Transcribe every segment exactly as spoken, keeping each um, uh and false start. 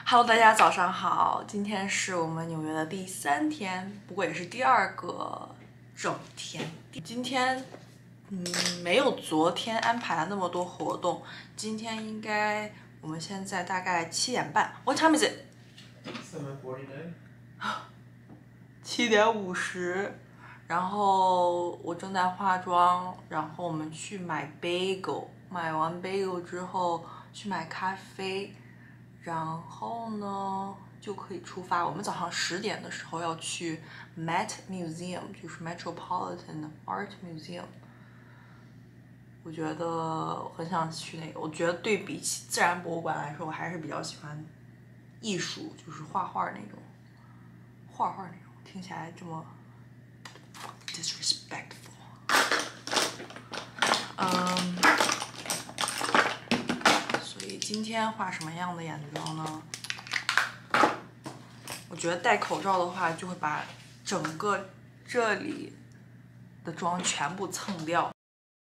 Hello， 大家早上好，今天是我们纽约的第三天，不过也是第二个整天。今天嗯没有昨天安排了那么多活动，今天应该我们现在大概七点半。What time is it? seven forty-nine. 七点五十。然后我正在化妆，然后我们去买 bagel， 买完 bagel 之后去买咖啡。然后呢，就可以出发。我们早上十点的时候要去 Met Museum， 就是 Metropolitan Art Museum。我觉得我很想去那个。我觉得对比起自然博物馆来说，我还是比较喜欢艺术，就是画画那种，画画那种。听起来这么 disrespectful。嗯。今天画什么样的眼妆呢？我觉得戴口罩的话，就会把整个这里的妆全部蹭掉。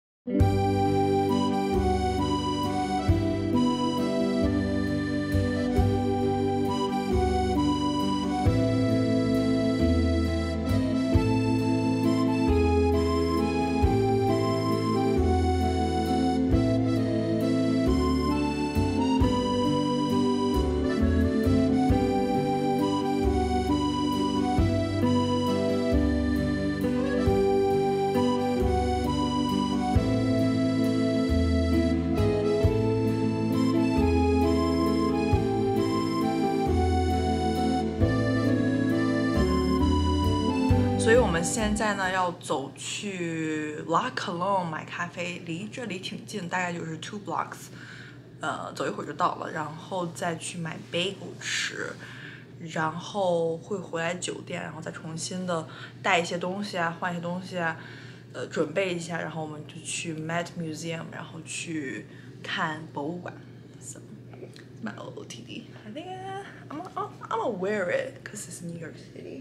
所以我们现在呢要走去 La Colombe 买咖啡，离这里挺近，大概就是 two blocks， 呃，走一会儿就到了，然后再去买 bagel 吃，然后会回来酒店，然后再重新的带一些东西啊，换一些东西啊，呃，准备一下，然后我们就去 Met Museum， 然后去看博物馆。So, my O O T D. I think I'm I'm I'm gonna wear it because it's New York City.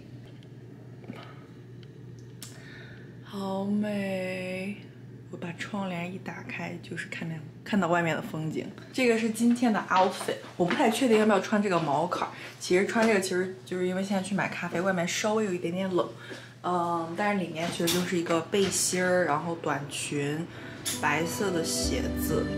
好美！我把窗帘一打开，就是看见看到外面的风景。这个是今天的 outfit， 我不太确定要不要穿这个毛坎。其实穿这个其实就是因为现在去买咖啡，外面稍微有一点点冷，嗯，但是里面其实就是一个背心儿，然后短裙，白色的鞋子。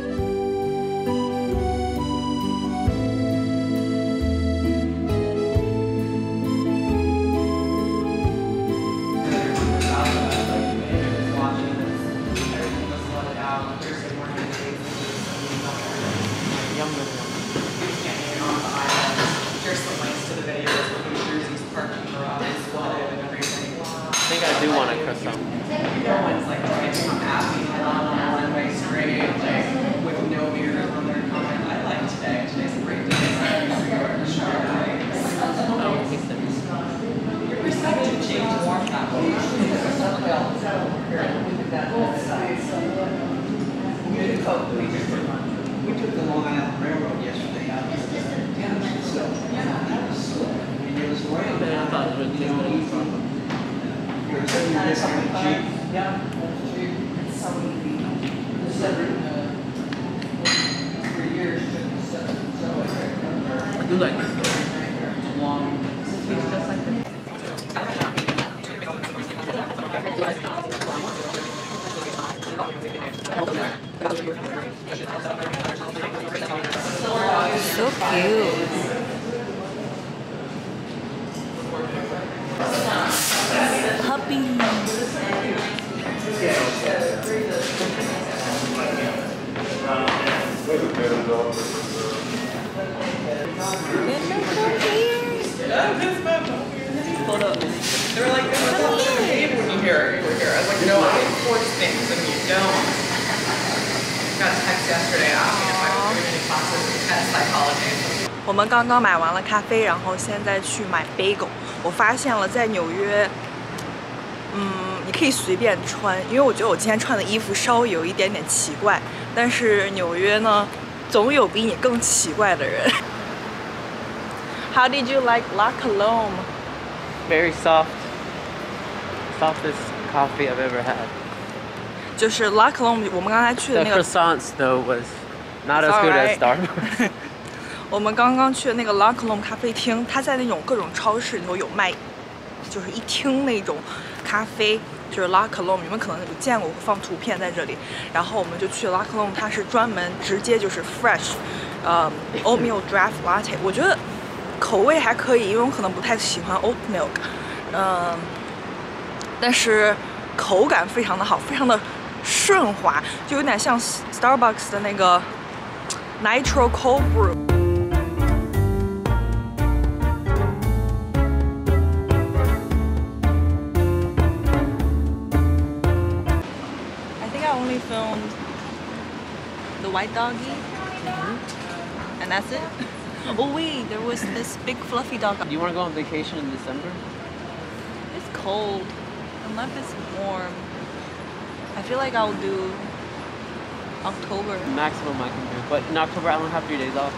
I think I do want a croissant. No one's like trying to come at me head on on a runway straight, like with no mirrors on their comment. I like today. Today's a great day. Your perspective changed more that way. We took the Long Island Railroad yesterday. Yeah, so that was slow. I mean, it was right. I thought it was too You're saying you're missing the Jeep? Yeah, that's true. It's so easy. The seven, uh, for years, took the seven, so I I do like this though. It's a long, it tastes just like this. So cute. Puppy. Hold up. They were like, "Come on, behave when you hear you were here." I was like, "No, I enforce things and you don't." Got a text yesterday asking if I was doing any classes in pet psychology. 我们刚刚买完了咖啡，然后现在去买 bagel。我发现了，在纽约，嗯，你可以随便穿，因为我觉得我今天穿的衣服稍微有一点点奇怪，但是纽约呢，总有比你更奇怪的人。How did you like La Colombe? Very soft. Softest coffee I've ever had. 就是 La Colombe， 我们刚才去的 The 那个。 croissants though was not as It's good alright. as Starbucks. 我们刚刚去的那个 La Colombe 咖啡厅，它在那种各种超市里头有卖，就是一听那种咖啡，就是 La Colombe， 你们可能有见过，我会放图片在这里。然后我们就去 La Colombe， 它是专门直接就是 fresh， 呃 oatmeal draft latte， 我觉得口味还可以，因为我可能不太喜欢 oat milk， 嗯、呃，但是口感非常的好，非常的顺滑，就有点像 Starbucks 的那个 Nitro Cold Brew。I think I only filmed the white doggy, mm-hmm. and that's it. Oh wait, there was this big fluffy dog. Do you want to go on vacation in December? It's cold. Unless it's warm. I feel like I'll do October. Maximum I can do. But in October I don't have three days off.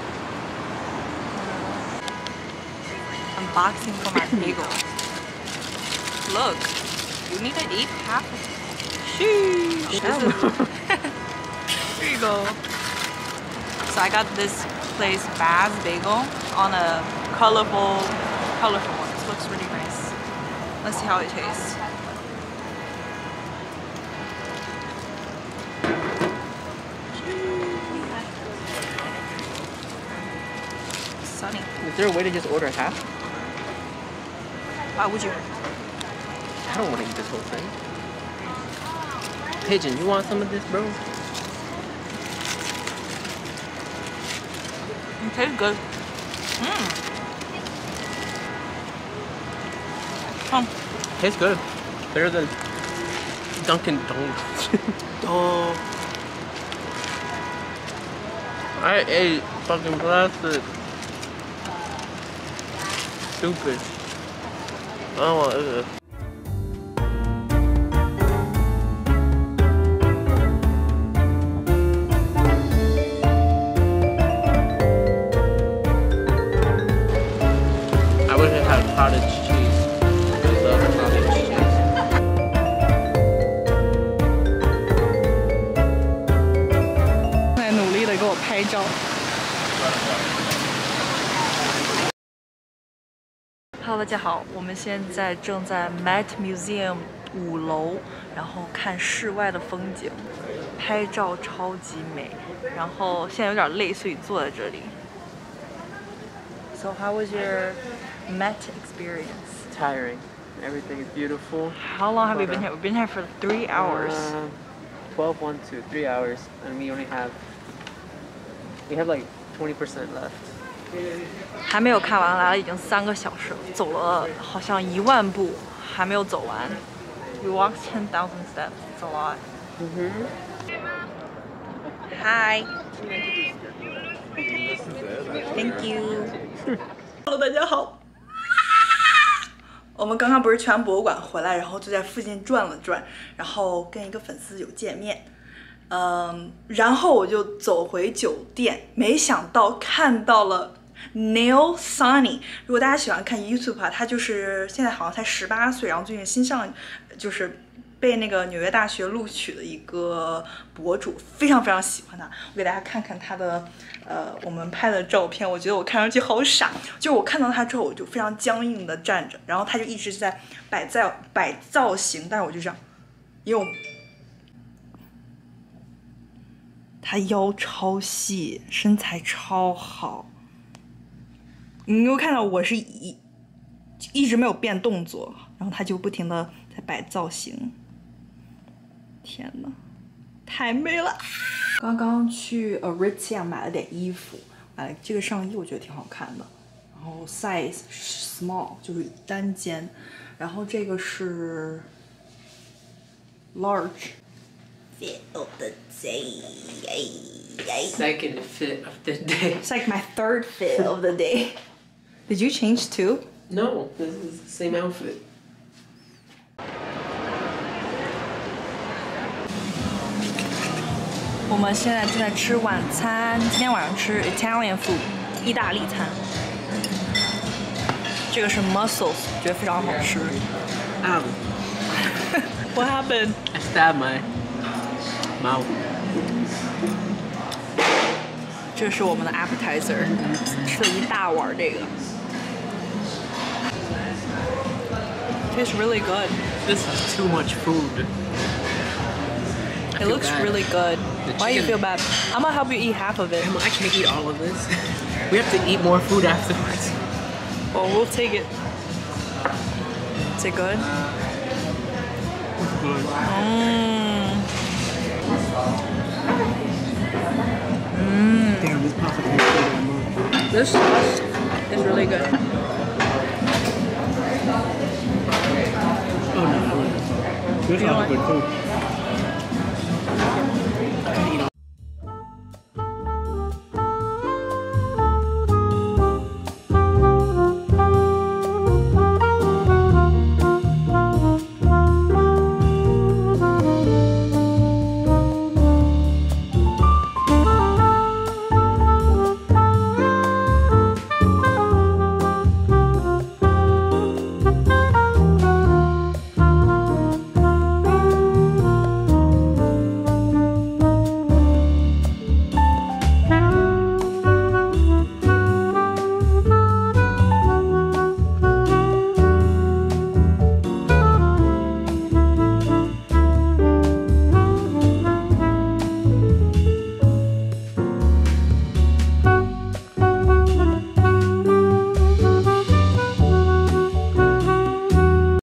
I'm boxing for my bagel. Look, you need to eat half of it. Sheesh. This is... Here you go. So I got this place Baz Bagel on a colorful, colorful one. This looks really nice. Let's see how it tastes. Sunny. Is there a way to just order half? Why would you? I don't want to eat this whole thing. Pigeon, you want some of this, bro? It tastes good. Mmm. Um, Tastes good. Better than Dunkin' Donuts. oh. I ate fucking plastic. Stupid. I don't want this. I wish it had cottage cheese. I love cottage cheese. 在努力的给我拍照。Hello， 大家好，我们现在正在 Met Museum 五楼，然后看室外的风景，拍照超级美。然后现在有点累，所以坐在这里。So how was your Met experience? Tiring. Everything is beautiful. How long have you been here? We've been here for three hours. Uh, twelve, one, two, three hours, and we only have we have like twenty percent left. 还没有看完，来了已经三个小时了，走了好像一万步，还没有走完。We walked ten thousand steps. It's a lot. Mm-hmm. Hi. Thank you. Hello， 大家好。我们刚刚不是去完博物馆回来，然后就在附近转了转，然后跟一个粉丝有见面。嗯，然后我就走回酒店，没想到看到了 Neil Sunny。如果大家喜欢看 YouTube 啊，他就是现在好像才十八岁，然后最近新上就是被那个纽约大学录取的一个博主，非常非常喜欢他。我给大家看看他的呃我们拍的照片，我觉得我看上去好傻。就是我看到他之后，我就非常僵硬的站着，然后他就一直在摆造摆造型，但是我就这样，因为我。他腰超细，身材超好。你有看到我是一一直没有变动作，然后他就不停的在摆造型。天哪，太美了！刚刚去 Aritzia 买了点衣服，买了这个上衣，我觉得挺好看的。然后 size small 就是单肩，然后这个是 large。Fit of the day. Second fit of the day. It's like my third fit of the day. Did you change too? No, this is the same outfit. 我们现在正在吃晚餐，今天晚上吃 Italian food， 意大利餐。这个是 mussels， 觉得非常好吃。 Ow. What happened? I stabbed my mouth. 这是我们的 appetizer， 吃了一大碗这个。Tastes really good. This is too much food. It looks bad. really good. The Why do you chicken- feel bad? I'm gonna help you eat half of it. Emma, I can't eat all of this. We have to eat more food afterwards. Well, we'll take it. Is it good? Mmm. Damn, this pasta tastes good in my mouth. This sauce is really good. Oh no, I like this. This You know is good too.